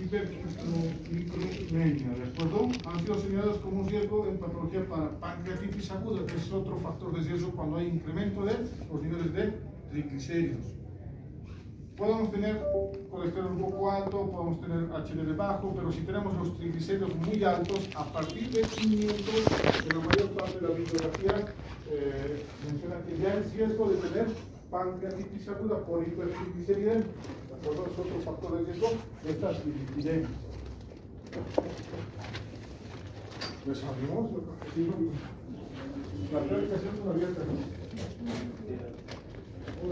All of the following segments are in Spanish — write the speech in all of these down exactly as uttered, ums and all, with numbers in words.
hipertrofia, ¿de acuerdo? Han sido señalados como un riesgo en patología para pancreatitis aguda, que es otro factor de riesgo cuando hay incremento de los niveles de triglicéridos. Podemos tener colesterol un poco alto, podemos tener H D L bajo, pero si tenemos los triglicéridos muy altos, a partir de quinientos, en la mayor parte de la bibliografía eh, menciona que ya hay riesgo de tener pancreatitis aguda por hipertrigliceridemia. ¿De acuerdo? Es otro factor de riesgo de estas trigliceridemias. Pues abrimos, yo creo que sí, ¿no? La clasificación es abierta, ¿no? Hola,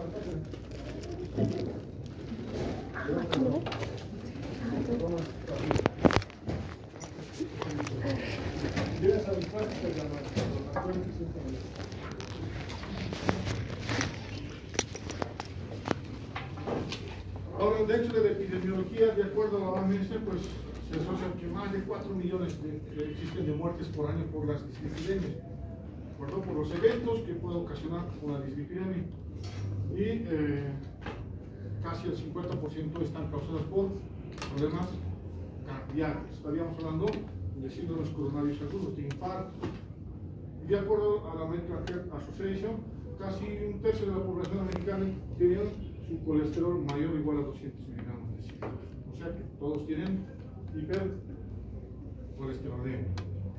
ahora, dentro de la epidemiología, de acuerdo a la O M S, pues se asocia que más de cuatro millones de, de, existen de muertes por año por las dislipidemias, ¿de acuerdo? Por los eventos que puede ocasionar una dislipidemia. Y eh, casi el cincuenta por ciento están causadas por problemas cardíacos. Estaríamos hablando de síndromes coronarios agudos, de infartos. Y de acuerdo a la American Heart Association, casi un tercio de la población americana tiene su colesterol mayor o igual a doscientos miligramos de ciento. O sea que todos tienen hipercolesterolemia.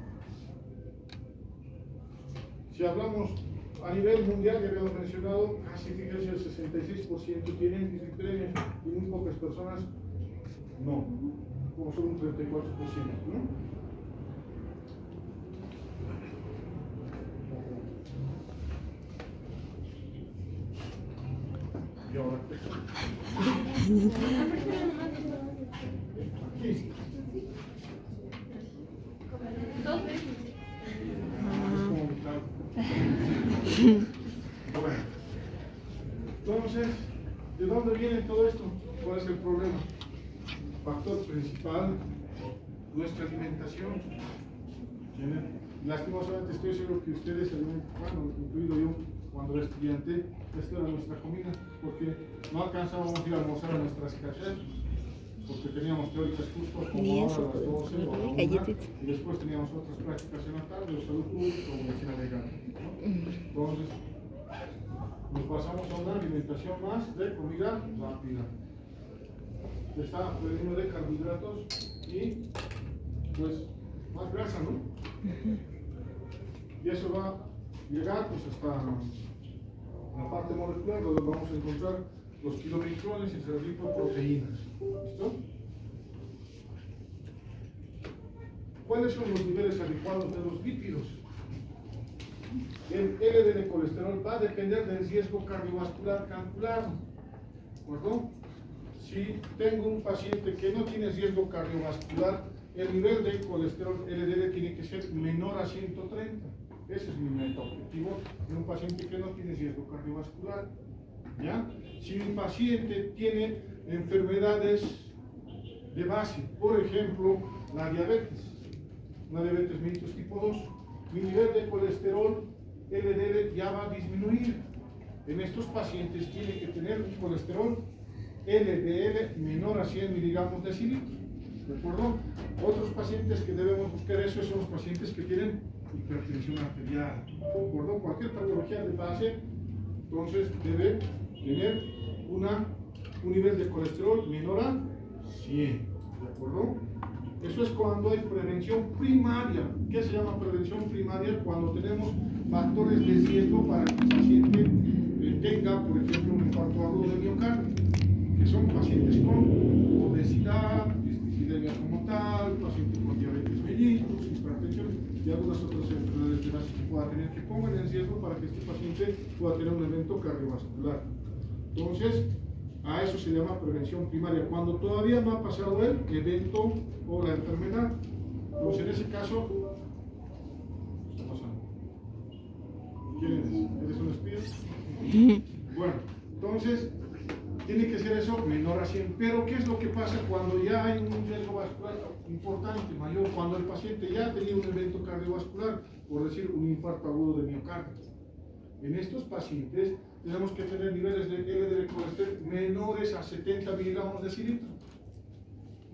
Si hablamos a nivel mundial, ya habíamos mencionado, casi fíjense, el sesenta y seis por ciento tienen dislipidemia y muy pocas personas no, como solo un treinta y cuatro por ciento, ¿no? Y ahora, aquí. Bueno, entonces, ¿de dónde viene todo esto? ¿Cuál es el problema? Factor principal, nuestra alimentación. Lastimosamente estoy seguro que ustedes, bueno, incluido yo, cuando era estudiante, esta era nuestra comida, porque no alcanzábamos a ir a almorzar a nuestras casas, porque teníamos teóricas justo como ahora a las doce o a la una, y después teníamos otras prácticas en la tarde, o salud pública o medicina legal, ¿no? Entonces, nos pasamos a una alimentación más de comida rápida. Está prevenido de carbohidratos y, pues, más grasa, ¿no? Y eso va a llegar, pues, hasta la parte molecular, donde vamos a encontrar los kilomicrones y el tipo de proteínas. ¿Listo? ¿Cuáles son los niveles adecuados de los lípidos? El L D L colesterol va a depender del riesgo cardiovascular calculado. ¿De acuerdo? Si tengo un paciente que no tiene riesgo cardiovascular, el nivel de colesterol L D L tiene que ser menor a ciento treinta. Ese es mi meta objetivo en un paciente que no tiene riesgo cardiovascular. ¿Ya? Si mi paciente tiene enfermedades de base, por ejemplo, la diabetes, una diabetes mellitus tipo dos, mi nivel de colesterol L D L ya va a disminuir. En estos pacientes tiene que tener un colesterol L D L menor a cien miligramos de decilitro. ¿De acuerdo? Otros pacientes que debemos buscar eso son los pacientes que tienen hipertensión arterial. ¿De acuerdo? Cualquier patología de base, entonces debe tener una, un nivel de colesterol menor a cien. ¿De acuerdo? Eso es cuando hay prevención primaria. ¿Qué se llama prevención primaria? Cuando tenemos factores de riesgo para que el paciente eh, tenga, por ejemplo, un infarto agudo de miocardio, que son pacientes con obesidad, dislipidemia como tal, pacientes con diabetes mellitus, hipertensión y algunas otras enfermedades de base que pueda tener, que pongan en riesgo para que este paciente pueda tener un evento cardiovascular. Entonces, a eso se llama prevención primaria, cuando todavía no ha pasado el evento o la enfermedad. Entonces, en ese caso, ¿qué está pasando? ¿Quién eres? ¿Eres un espía? Bueno, entonces, tiene que ser eso menor a cien. Pero, ¿qué es lo que pasa cuando ya hay un riesgo vascular importante, mayor? Cuando el paciente ya ha tenido un evento cardiovascular, por decir, un infarto agudo de miocardio. En estos pacientes tenemos que tener niveles de L D L colesterol menores a setenta miligramos de decilitro.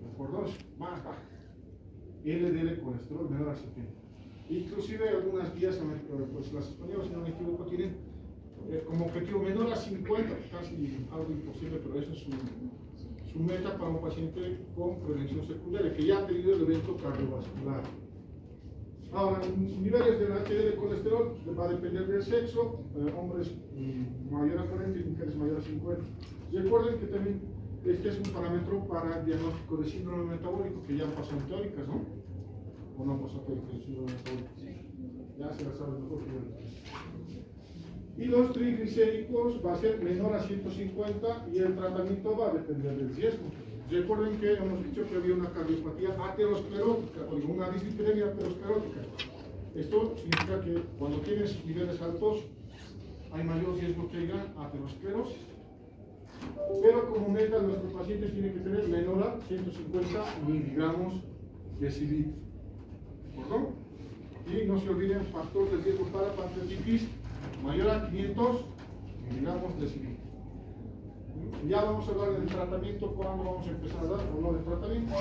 ¿de acuerdo? Es más baja. L D L colesterol menor a setenta. Inclusive algunas guías, pues las españolas, si no me equivoco, tienen eh, como objetivo menor a cincuenta, casi algo imposible, pero esa es su, su meta para un paciente con prevención secundaria, que ya ha tenido el evento cardiovascular. Ahora, niveles del H D L colesterol va a depender del sexo, eh, hombres mm, mayor a cuarenta y mujeres mayor a cincuenta. Recuerden que también este es un parámetro para el diagnóstico de síndrome metabólico, que ya pasó en teóricas, ¿no? ¿O no pasó teóricas de síndrome metabólico? Ya se la saben mejor que yo. Y los triglicéridos va a ser menor a ciento cincuenta y el tratamiento va a depender del riesgo. Recuerden que hemos dicho que había una cardiopatía aterosclerótica, o una dislipidemia aterosclerótica. Esto significa que cuando tienes niveles altos hay mayor riesgo que haya aterosclerosis. Pero como meta, nuestros pacientes tienen que tener menor a ciento cincuenta miligramos de cilitro. ¿De acuerdo? Y no se olviden, factor de riesgo para pancreatitis mayor a quinientos miligramos de cilitro. Ya vamos a hablar del tratamiento, cuándo vamos a empezar a dar o no del tratamiento.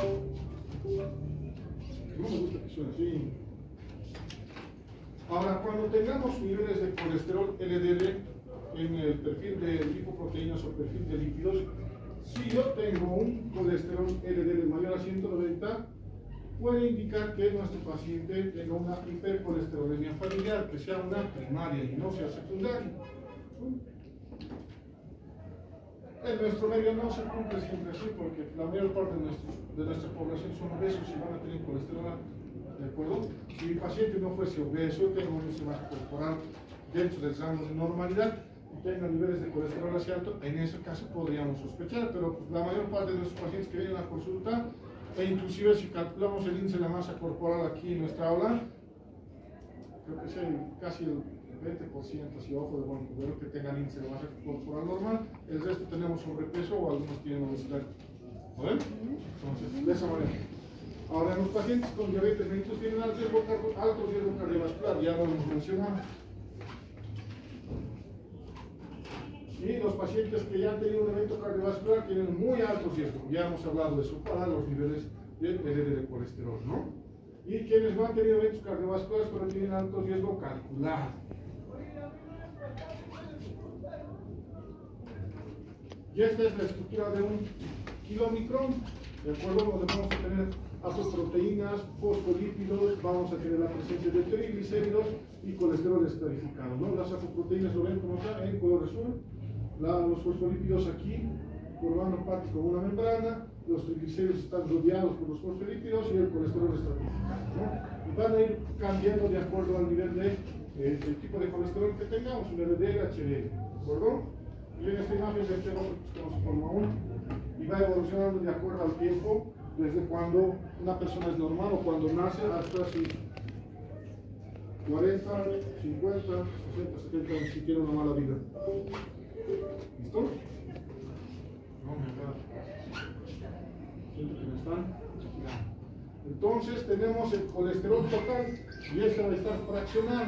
No me gusta que suene así. Ahora, cuando tengamos niveles de colesterol L D L en el perfil de lipoproteínas o perfil de lípidos, si yo tengo un colesterol L D L mayor a ciento noventa, puede indicar que nuestro paciente tenga una hipercolesterolemia familiar, que sea una primaria y no sea secundaria. En nuestro medio no se cumple siempre así, porque la mayor parte de, nuestro, de nuestra población son obesos y van a tener colesterol, ¿de acuerdo? Si mi paciente no fuese obeso, tengo un índice masa corporal dentro del rango de normalidad y tenga niveles de colesterol hacia alto, en ese caso podríamos sospechar, pero la mayor parte de nuestros pacientes que vienen a consulta, e inclusive si calculamos el índice de la masa corporal aquí en nuestra aula, creo que es el, casi el veinte por ciento, si ojo de buen cubero, que tengan índice de masa corporal normal, el resto tenemos sobrepeso o algunos tienen obesidad. ¿Vale? Entonces, de esa manera. Ahora, los pacientes con diabetes mellitus tienen alto riesgo, alto riesgo cardiovascular, ya lo hemos mencionado. Y los pacientes que ya han tenido un evento cardiovascular tienen muy alto riesgo, ya hemos hablado de eso, para los niveles de L D L de colesterol, ¿no? Y quienes no han tenido eventos cardiovasculares pero tienen alto riesgo calculado. Y esta es la estructura de un kilomicrón, ¿de acuerdo? Donde vamos a tener apoproteínas, fosfolípidos, vamos a tener la presencia de triglicéridos y colesterol esterificado, ¿no? Las apoproteínas lo ven como está en color azul, la, los fosfolípidos aquí formando parte como una membrana, los triglicéridos están rodeados por los fosfolípidos y el colesterol estratificado, ¿no? Y van a ir cambiando de acuerdo al nivel de eh, el tipo de colesterol que tengamos, un L D L, H D L, ¿de acuerdo? Y en esta imagen se observa como se forma uno y va evolucionando de acuerdo al tiempo, desde cuando una persona es normal o cuando nace hasta si cuarenta, cincuenta, sesenta, setenta años, si tiene una mala vida. ¿Listo? No, me acaba. Siento que me están. Entonces tenemos el colesterol total y este va a estar fraccionado.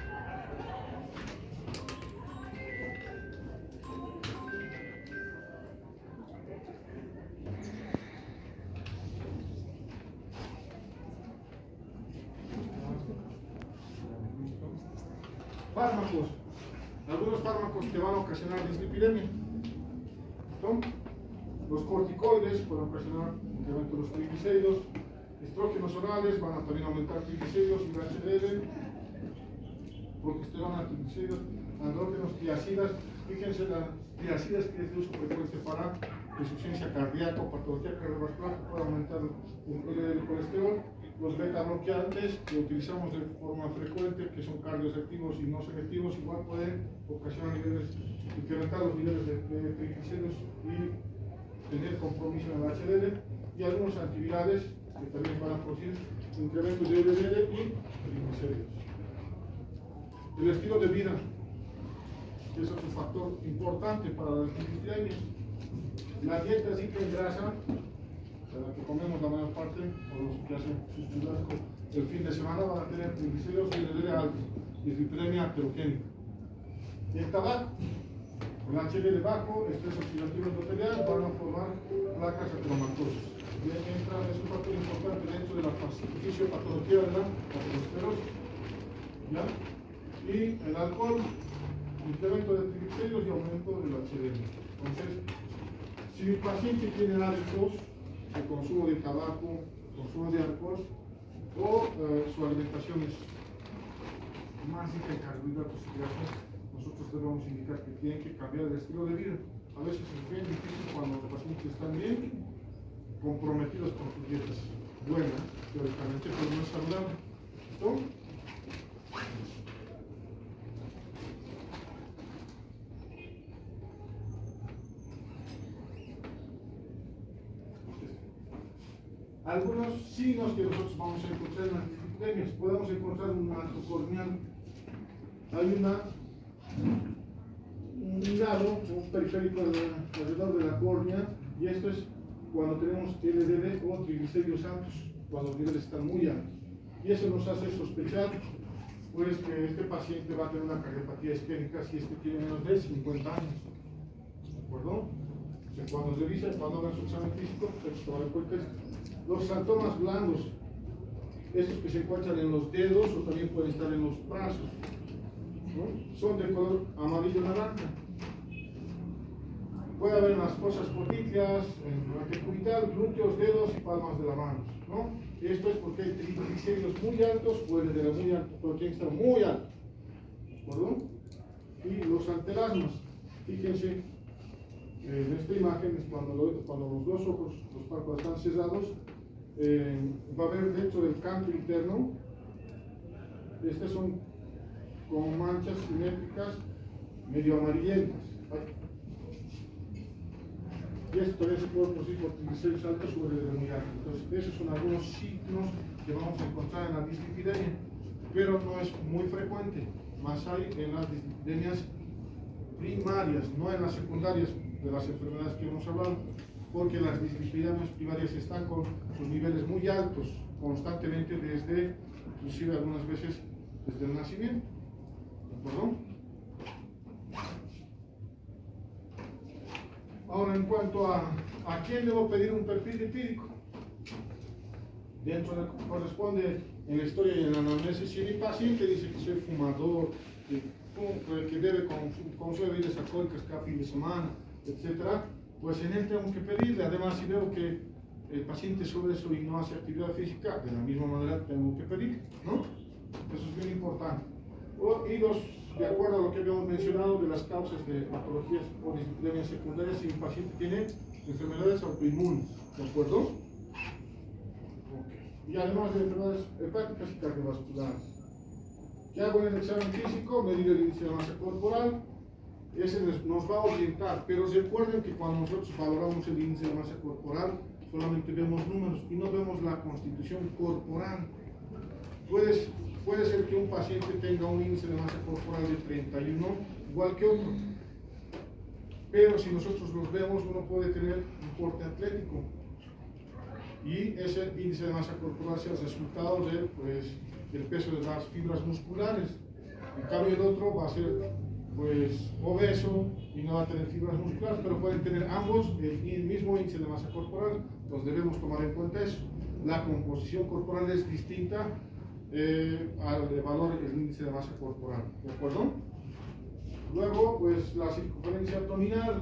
Fármacos. Algunos fármacos que van a ocasionar dislipidemia. ¿Son? Los corticoides pueden ocasionar incremento de los triglicéridos. Estrógenos orales van a también aumentar triglicéridos y H D L. Progesterona, triglicéridos, andrógenos, tiacidas. Fíjense, las tiacidas que es de uso frecuente para insuficiencia cardíaca o patología cardiovascular que puede aumentar el L D L colesterol. Los beta bloqueantes que utilizamos de forma frecuente, que son cardioselectivos y no selectivos, igual pueden ocasionar niveles, incrementar los niveles de, de triglicéridos y tener compromiso en el H D L, y algunos antivirales que también van a producir incrementos de L D L y triglicéridos. El estilo de vida, que es otro factor importante para las dislipidemias. La dieta rica en grasa, la que comemos la mayor parte, o los que hacen sus churrascos el fin de semana, van a tener triglicéridos y L D L altos, dislipidemia aterogénica. Y el tabaco, con H D L bajo, estrés oxidativo endotelial, van a formar placas ateromatosas. entra, es un factor importante dentro de la fisiopatología de la aterosclerosis. ¿Ya? Y el alcohol, incremento de triglicéridos y aumento del H D L. Entonces, si mi paciente tiene hábitos de consumo de tabaco, consumo de alcohol, o eh, su alimentación es más rica en carbohidratos y grasas, nosotros debemos indicar que tienen que cambiar el estilo de vida. A veces es bien difícil cuando los pacientes están bien comprometidos con sus dietas buenas, teóricamente, pero no es saludable. ¿Listo? Algunos signos que nosotros vamos a encontrar en las dislipidemias. Podemos encontrar un manto corneal. Hay una, un lado, un periférico alrededor de la córnea, y esto es cuando tenemos L D L o triglicéridos altos, cuando los niveles están muy altos. Y eso nos hace sospechar pues, que este paciente va a tener una cardiopatía isquémica si este tiene menos de cincuenta años. ¿De acuerdo? O sea, cuando se revisa, cuando hagan su examen físico, pues hay que tomar en cuenta esto. Los xantomas blandos, estos que se encuentran en los dedos o también pueden estar en los brazos, ¿no? Son de color amarillo-naranja. Puede haber en las fosas popliteas, en la cubital, glúteos, dedos y palmas de la mano, ¿no? Esto es porque hay triglicéridos muy altos o el de muy alto, pero tiene que estar muy alto, ¿de acuerdo? Y los antelasmas, fíjense, en esta imagen es cuando, lo, cuando los dos ojos, los párpados están cerrados, eh, va a haber dentro del canto interno, estas son como manchas simétricas medio amarillentas. Y esto también se puede producir por triglicéridos altos o de muy alto. Entonces, esos son algunos signos que vamos a encontrar en la dislipidemia, pero no es muy frecuente. Más hay en las dislipidemias primarias, no en las secundarias de las enfermedades que hemos hablado, porque las dislipidemias primarias están con sus niveles muy altos constantemente desde, inclusive algunas veces desde el nacimiento. ¿De acuerdo? Ahora, en cuanto a a quién debo pedir un perfil lipídico, dentro de lo que corresponde en la historia y en la anamnesis, si mi paciente dice que soy fumador, que, que debe consumir bebidas alcohólicas cada fin de semana, etcétera, pues en él tengo que pedirle. Además, si veo que el paciente es obeso y no hace actividad física, de la misma manera tengo que pedir, ¿no? Eso es bien importante. O, y los, de acuerdo a lo que habíamos mencionado de las causas de patologías o dislipidemias secundarias, si un paciente tiene enfermedades autoinmunes, ¿de acuerdo? Okay. Y además de enfermedades hepáticas y cardiovasculares. ¿Qué hago en el examen físico? Medir el índice de masa corporal. Ese nos va a orientar, pero recuerden que cuando nosotros valoramos el índice de masa corporal, solamente vemos números y no vemos la constitución corporal. Puedes, puede ser que un paciente tenga un índice de masa corporal de treinta y uno, igual que otro. Pero si nosotros los vemos, uno puede tener un porte atlético. Y ese índice de masa corporal sea el resultado de, pues, del peso de las fibras musculares. En cambio, el otro va a ser pues obeso y no va a tener fibras musculares, pero pueden tener ambos el, el mismo índice de masa corporal. Entonces debemos tomar en cuenta eso. La composición corporal es distinta eh, al valor del índice de masa corporal, ¿de acuerdo? Luego, pues la circunferencia abdominal,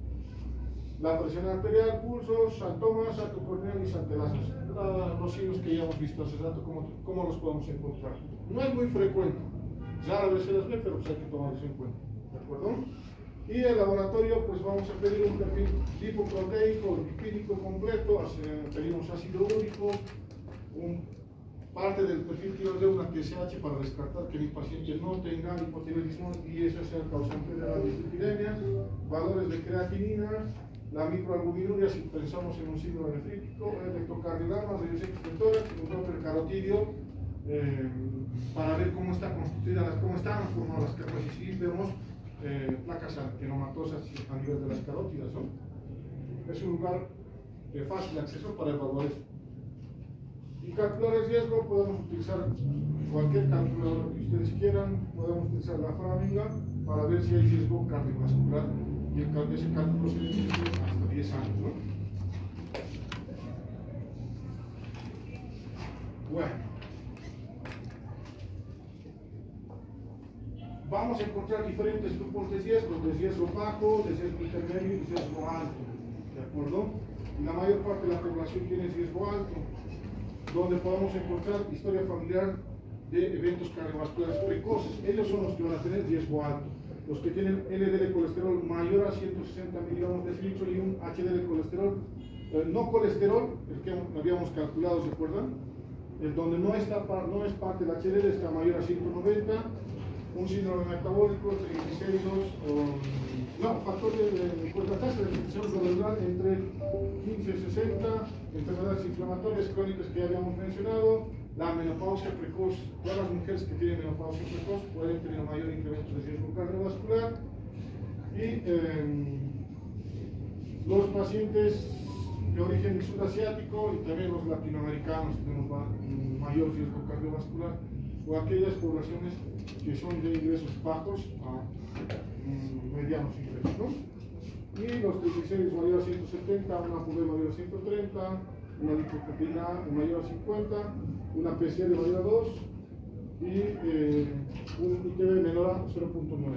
la presión arterial, pulsos, xantomas, arco corneal y santelasmas. Los signos que ya hemos visto hace rato, ¿cómo, cómo los podemos encontrar? No es muy frecuente. Rara vez se las ve, pero pues hay que tomarlos en cuenta, ¿de acuerdo? Y el laboratorio, pues vamos a pedir un perfil lipoproteico, lipídico completo, pedimos ácido úrico, un, parte del perfil tiroideo, una T S H para descartar que mi paciente no tenga hipotiroidismo y eso sea el causante de la dislipidemia, valores de creatinina, la microalbuminuria si pensamos en un signo nefrítico, el electrocardiograma, rayos X de tórax, un Doppler carotidio, Eh, para ver cómo está constituida, cómo están formadas las capas, y si vemos eh, placas adenomatosas a nivel de las carótidas, ¿no? Es un lugar de fácil acceso para evaluar esto. Y calcular el riesgo, podemos utilizar cualquier calculador que ustedes quieran, podemos utilizar la Framingham para ver si hay riesgo cardiovascular, y el, ese cálculo se hace hasta diez años, ¿no? Bueno, vamos a encontrar diferentes grupos de riesgo, de riesgo bajo, de riesgo intermedio y de riesgo alto, ¿de acuerdo? Y la mayor parte de la población tiene riesgo alto, donde podemos encontrar historia familiar de eventos cardiovasculares precoces. Ellos son los que van a tener riesgo alto. Los que tienen L D L colesterol mayor a ciento sesenta miligramos de litro y un H D L colesterol, eh, no colesterol, el que habíamos calculado, ¿se acuerdan? El donde no, está, no es parte del H D L está mayor a ciento noventa, un síndrome metabólico, triglicéridos, no, factor de, pues la tasa de infección glomerular entre quince y sesenta, enfermedades inflamatorias crónicas que ya habíamos mencionado, la menopausia precoz. Todas las mujeres que tienen menopausia precoz pueden tener un mayor incremento de riesgo cardiovascular. Y eh, los pacientes de origen sudasiático y también los latinoamericanos tenemos un mayor riesgo cardiovascular, o aquellas poblaciones que son de ingresos bajos a mm, medianos ingresos, ¿no? Y los triglicéridos mayor a ciento setenta, una P U B mayor a ciento treinta, una lipoproteína mayor a cincuenta, una P C R mayor a dos y eh, un I T B menor a cero punto nueve.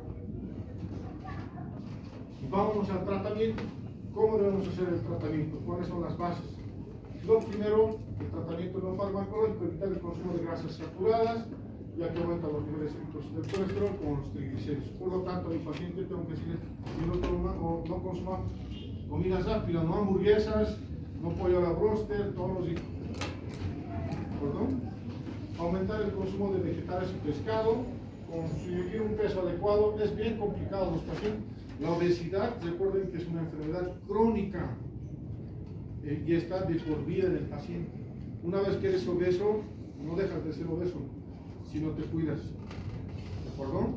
Vámonos al tratamiento. ¿Cómo debemos hacer el tratamiento? ¿Cuáles son las bases? Lo primero, el tratamiento no farmacológico, evitar el consumo de grasas saturadas, ya que aumentan los niveles altos del colesterol con los triglicéridos. Por lo tanto, a mi paciente tengo que decirle que no, toma, o no consuma comidas rápidas, no hamburguesas, no pollo a la broster, todos los hijos. ¿Perdón? Aumentar el consumo de vegetales y pescado, conseguir un peso adecuado. Es bien complicado los pacientes. La obesidad, recuerden que es una enfermedad crónica eh, y está de por vida en el paciente. Una vez que eres obeso, no dejas de ser obeso si no te cuidas. ¿De acuerdo?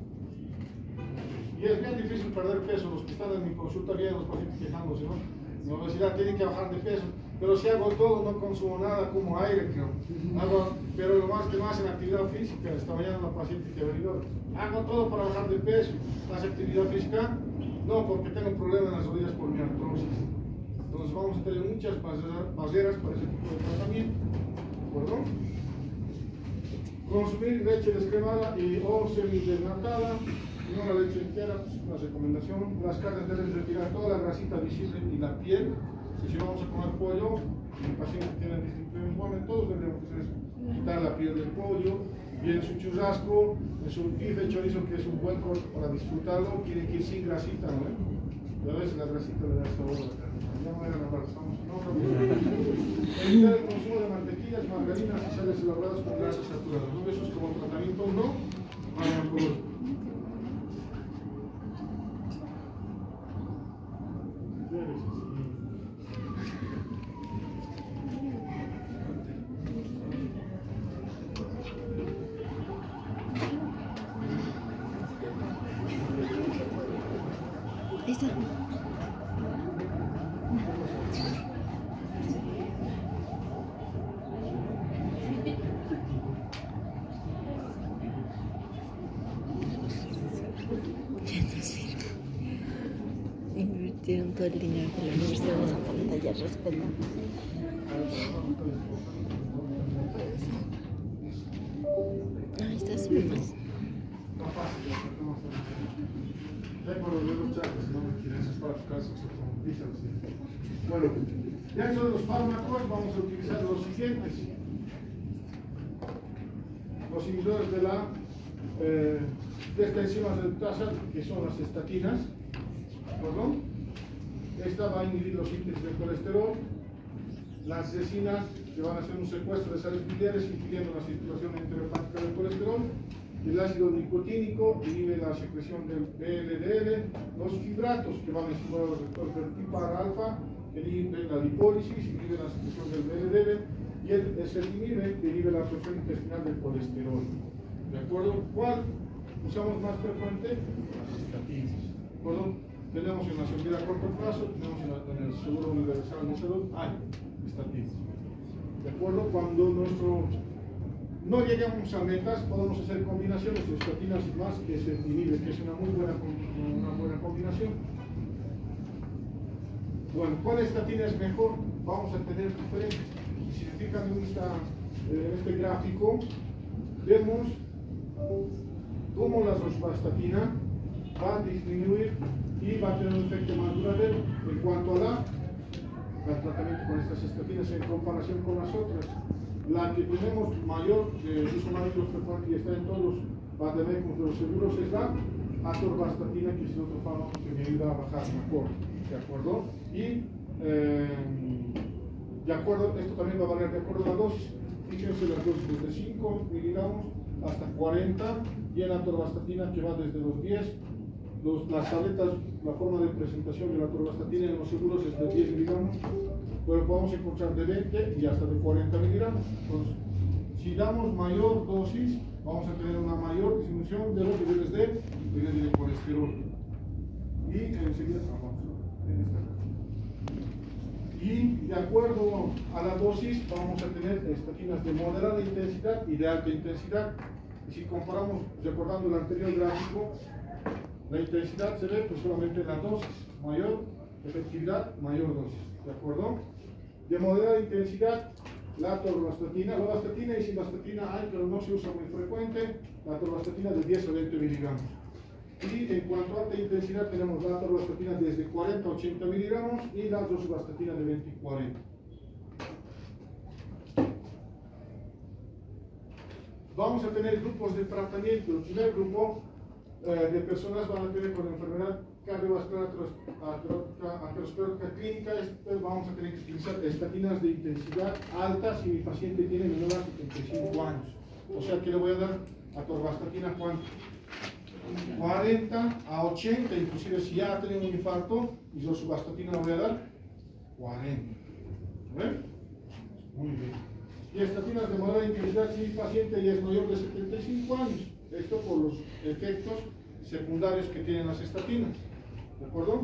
Y es bien difícil perder peso. Los que están en mi consulta vienen los pacientes quejándose, ¿no? La obesidad tiene que bajar de peso. Pero si hago todo, no consumo nada como aire, creo. Hago, pero lo más que más en actividad física. Esta mañana una paciente que ha venido, hago todo para bajar de peso. ¿Hace actividad física? No, porque tengo problemas en las rodillas por mi artrosis. Entonces vamos a tener muchas barreras para ese tipo de tratamiento. ¿De acuerdo? Consumir leche descremada y o semidesnatada, no la leche entera, pues una recomendación. Las carnes deben retirar toda la grasita visible y la piel. Si vamos a comer pollo, el paciente tiene distinciones, bueno, todos deberíamos hacer eso, quitar la piel del pollo, y en su churrasco, en su bife chorizo, que es un buen corte para disfrutarlo, tiene que ir sin grasita, ¿no? Y a veces la grasita le da sabor a la carne. Ya no eran hablar, estamos en otra. Evitar el consumo de mantequillas, margarinas y sales elaboradas con grasas saturadas. ¿No? Eso es como tratamiento no farmacológico. Listo. Invirtieron todo el dinero que la universidad nos aporta, ya respetan. Ahí está su más. Bueno, dentro de los fármacos vamos a utilizar los siguientes. Los inhibidores de la eh, de esta enzima reductasa, que son las estatinas. ¿Perdón? Esta va a inhibir los índices de colesterol. Las resinas, que van a hacer un secuestro de sales biliares impidiendo la circulación enterohepática del colesterol. El ácido nicotínico inhibe la secreción del B L D L, los fibratos que van a estimular los receptores del tipo alfa, que inhiben la lipólisis, inhibe la secreción del B L D L, y el ezetimibe, que inhibe la absorción intestinal del colesterol. ¿De acuerdo? ¿Cuál usamos más frecuente? Las estatinas. ¿De acuerdo? Tenemos en la seguridad a corto plazo, tenemos en, la, en el Seguro Universal de Salud, hay estatinas. ¿De acuerdo? Cuando nuestro no lleguemos a metas, podemos hacer combinaciones de estatinas más que ezetimibe, que es una muy buena, una buena combinación. Bueno, ¿cuál estatina es mejor? Vamos a tener diferentes. Y si fijan en, esta, en este gráfico, vemos cómo la rosuvastatina va a disminuir y va a tener un efecto más duradero en cuanto a la, al tratamiento con estas estatinas en comparación con las otras. La que tenemos mayor de uso más frecuente y está en todos los vademecums de los seguros es la atorvastatina, que es otro fármaco que me ayuda a bajar mejor, ¿de acuerdo? Y eh, de acuerdo, esto también va a variar de acuerdo a la dosis. Fíjense las dosis desde cinco miligramos hasta cuarenta, y en la atorvastatina que va desde los diez. Los, las tabletas, la forma de presentación de la atorvastatina en los seguros es de diez miligramos, pero podemos encontrar de veinte y hasta de cuarenta miligramos. Entonces, si damos mayor dosis, vamos a tener una mayor disminución de los niveles de, niveles de colesterol. Y enseguida vamos en esta. Y de acuerdo a la dosis, vamos a tener estatinas de moderada intensidad y de alta intensidad. Y si comparamos, recordando el anterior gráfico, la intensidad se ve pues solamente en la dosis, mayor efectividad, mayor dosis, ¿de acuerdo? De moderada intensidad, la atorvastatina, la vastatina y simvastatina hay, pero no se usa muy frecuente, la atorvastatina de diez a veinte miligramos. Y en cuanto a alta intensidad, tenemos la atorvastatina desde cuarenta a ochenta miligramos y la rosuvastatina de veinte a cuarenta. Vamos a tener grupos de tratamiento. El primer grupo eh, de personas van a tener con enfermedad cardiovascular aterosclerótica clínica. Este, vamos a tener que utilizar estatinas de intensidad alta si mi paciente tiene menor a setenta y cinco años. O sea que le voy a dar atorvastatina ¿cuánto? cuarenta a ochenta, inclusive si ya ha tenido un infarto, y yo su vastatina le voy a dar cuarenta. ¿Ven? Muy bien. Y estatinas de moderada intensidad si el paciente ya es mayor de setenta y cinco años. Esto por los efectos secundarios que tienen las estatinas. ¿De acuerdo?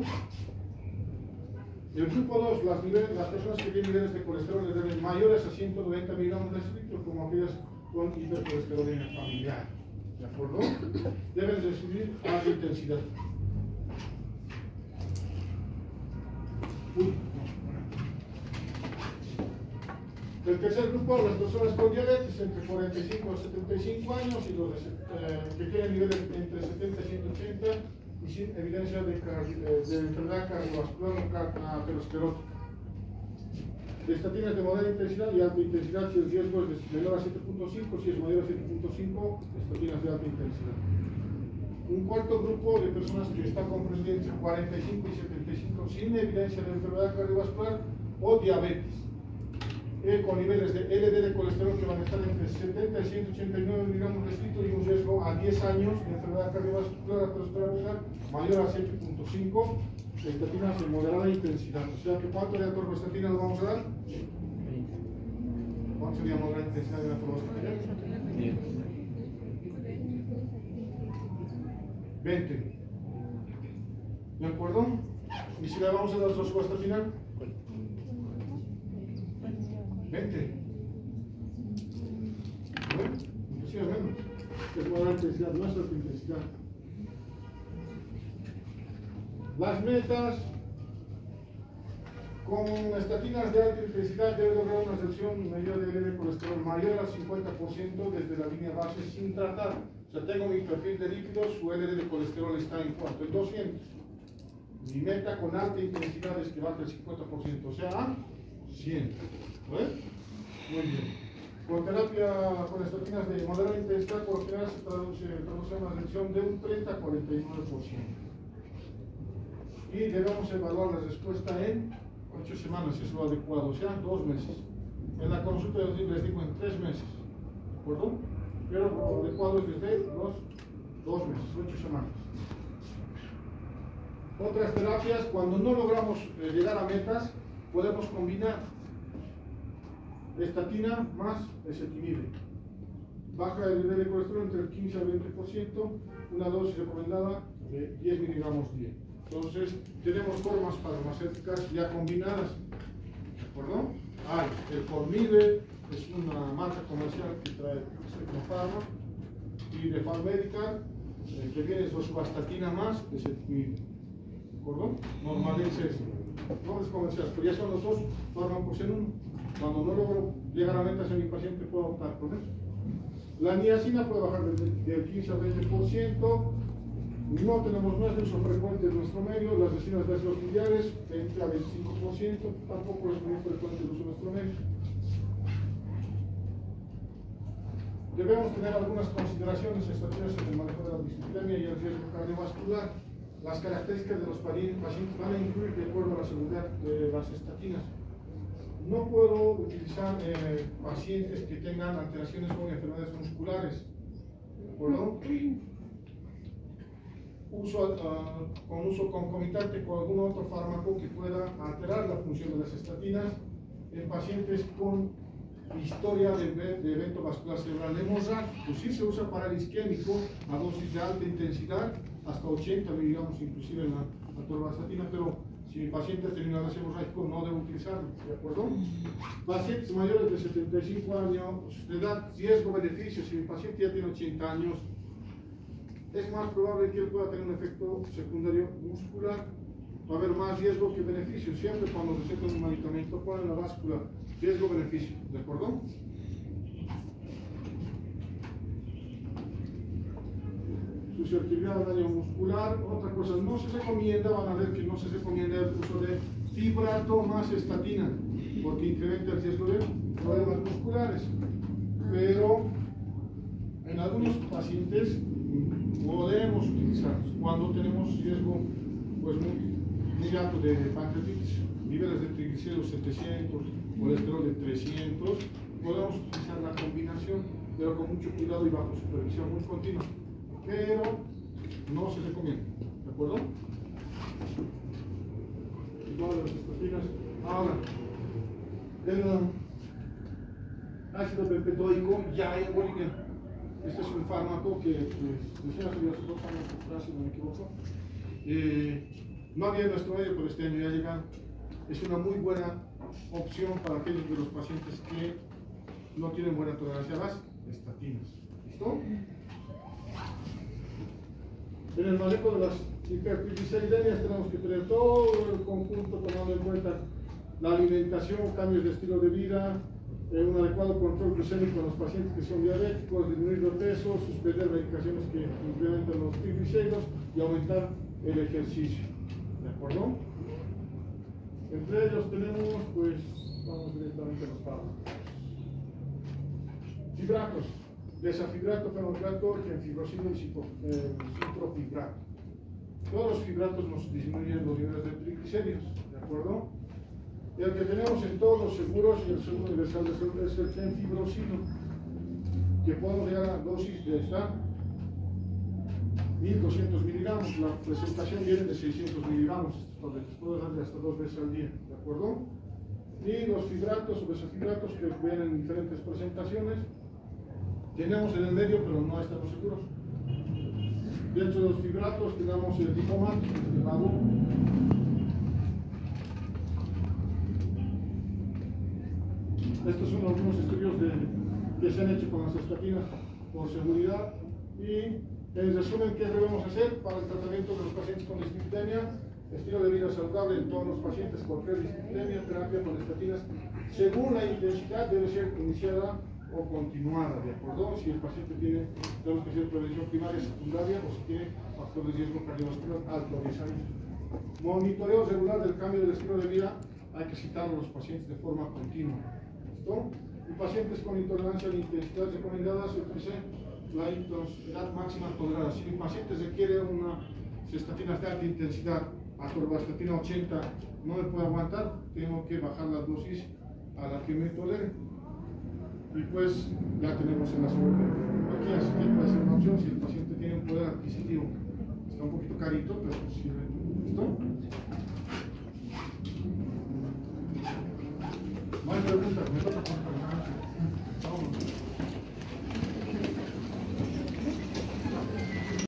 El grupo dos, las, niveles, las personas que tienen niveles de colesterol de mayores a ciento noventa miligramos de litro, como aquellas con hipercolesterolemia familiar. ¿De acuerdo? Deben recibir alta intensidad. Uy, no. El tercer grupo, las personas con diabetes entre cuarenta y cinco a setenta y cinco años y los eh, que tienen niveles entre setenta y ciento ochenta y sin evidencia de, de enfermedad cardiovascular o aterosclerótica. Estatinas de moderada intensidad y alta intensidad si el riesgo es de menor a siete punto cinco, si es mayor a siete punto cinco, estatinas de alta intensidad. Un cuarto grupo de personas que están comprendidas entre cuarenta y cinco y setenta y cinco sin evidencia de enfermedad cardiovascular o diabetes, eh, con niveles de L D de colesterol que van a estar entre setenta y ciento ochenta y nueve miligramos de litro y un riesgo a diez años de enfermedad cardiovascular aterosclerótica mayor a siete punto cinco. Estatinas de moderada intensidad. O sea que ¿cuánto de atorvastatina le vamos a dar? ¿Cuánto sería moderada intensidad de atorvastatina? veinte. ¿De acuerdo? ¿Y si le vamos a dar rosuvastatina? veinte. ¿Bueno? Inclusive menos. Es moderada intensidad, no es alta intensidad. Las metas con estatinas de alta intensidad deben lograr una reducción media de L D colesterol mayor al cincuenta por ciento desde la línea base sin tratar. O sea, tengo mi perfil de lípidos, su L D de colesterol está en cuanto en doscientos. Mi meta con alta intensidad es que baje el cincuenta por ciento, o sea, a cien. ¿Ven? Muy bien. Con terapia con estatinas de moderada intensidad, por lo general se traduce, traduce una reducción de un treinta a cuarenta y nueve por ciento. Y debemos evaluar la respuesta en ocho semanas, si es lo adecuado, o sea, dos meses. En la consulta les digo en tres meses, ¿de acuerdo? Pero lo adecuado es desde los dos meses, ocho semanas. Otras terapias, cuando no logramos eh, llegar a metas, podemos combinar estatina más ezetimibe. Baja el nivel de colesterol entre el quince al veinte por ciento, una dosis recomendada de diez miligramos día. Entonces, tenemos formas farmacéuticas ya combinadas, ¿de acuerdo? Hay el Formide, es una marca comercial que trae Pharma, y de Pharmedical, eh, que viene rosuvastatina más ezetimibe, ¿de acuerdo? Normalmente es nombres comerciales, pero ya son los dos fármacos en uno. Cuando no logro llegar a metas en mi paciente, puedo optar por eso. La niacina puede bajar del, del quince al veinte por ciento. No tenemos más de uso frecuente en nuestro medio. Las resinas de ácidos biliares, veinte a veinticinco por ciento. Tampoco es muy frecuente el uso en nuestro medio. Debemos tener algunas consideraciones estratégicas en el manejo de la dislipidemia y el riesgo cardiovascular. Las características de los pacientes van a incluir de acuerdo a la seguridad de las estatinas. No puedo utilizar eh, pacientes que tengan alteraciones con enfermedades musculares. ¿De acuerdo? Uso, uh, con uso concomitante con algún otro fármaco que pueda alterar la función de las estatinas en pacientes con historia de, de evento vascular cerebral hemorrágico. Pues sí se usa para el isquémico a dosis de alta intensidad, hasta ochenta miligramos inclusive en la atorvastatina, pero si mi paciente ha tenido un hemorrágico no debo utilizarlo, ¿de acuerdo? Pacientes mayores de setenta y cinco años de edad, riesgo-beneficio, si mi paciente ya tiene ochenta años, es más probable que él pueda tener un efecto secundario muscular. Va a haber más riesgo que beneficio. Siempre cuando recetan un medicamento ponen la báscula riesgo-beneficio, ¿de acuerdo? Susceptibilidad al daño muscular. Otra cosa, no se recomienda, van a ver que no se recomienda el uso de fibrato más estatina, porque incrementa el riesgo de problemas musculares. Pero en algunos pacientes podemos utilizarlos cuando tenemos riesgo pues muy, muy alto de pancreatitis, niveles de triglicéridos setecientos, colesterol de trescientos, podemos utilizar la combinación, pero con mucho cuidado y bajo supervisión muy continua, pero no se recomienda, ¿de acuerdo? Igual las estatinas. Ahora, el ácido bempedoico ya en Bolivia. Este es un fármaco que decía hace dos años atrás, si no me equivoco. Eh, no había en nuestro medio, pero este año ya llega. Es una muy buena opción para aquellos de los pacientes que no tienen buena tolerancia a las estatinas. ¿Listo? En el manejo de las hipertrigliceridas tenemos que tener todo el conjunto tomando en cuenta la alimentación, cambios de estilo de vida, Eh, un adecuado control glucémico en los pacientes que son diabéticos, disminuir de peso, suspender medicaciones que incrementan los triglicéridos y aumentar el ejercicio. ¿De acuerdo? Entre ellos tenemos, pues, vamos directamente a los fármacos. Fibratos, desafibrato, fenofibrato, genfibrosino y ciprofibrato. Todos los fibratos nos disminuyen los niveles de triglicéridos. ¿De acuerdo? Y el que tenemos en todos los seguros y el seguro universal de salud es el genfibrosino, que podemos llegar a dosis de esta mil doscientos miligramos. La presentación viene de seiscientos miligramos, puedo darle hasta dos veces al día, ¿de acuerdo? Y los fibratos o besafibratos que vienen en diferentes presentaciones, tenemos en el medio, pero no estamos seguros. Dentro de los fibratos tenemos el dipomat, el lado. Estos son algunos estudios de, que se han hecho con las estatinas por seguridad. Y en resumen, ¿qué debemos hacer para el tratamiento de los pacientes con dislipidemia? Estilo de vida saludable en todos los pacientes, cualquier dislipidemia, terapia con estatinas, según la intensidad debe ser iniciada o continuada, ¿de acuerdo? Si el paciente tiene, tenemos que hacer prevención primaria, secundaria, o si tiene factor de riesgo cardiovascular alto, diez años. Monitoreo regular del cambio del estilo de vida, hay que citarlo a los pacientes de forma continua. ¿Listo? Y pacientes con intolerancia a la intensidad recomendada se utiliza la intensidad máxima tolerada. Si mi paciente requiere una estatinas de alta intensidad, atorvastatina ochenta, no me puede aguantar, tengo que bajar la dosis a la que me tolere. Y pues ya tenemos en la seguridad. Aquí así que puede ser una opción si el paciente tiene un poder adquisitivo. Está un poquito carito, pero pues sirve. ¿Listo? No hay preguntas.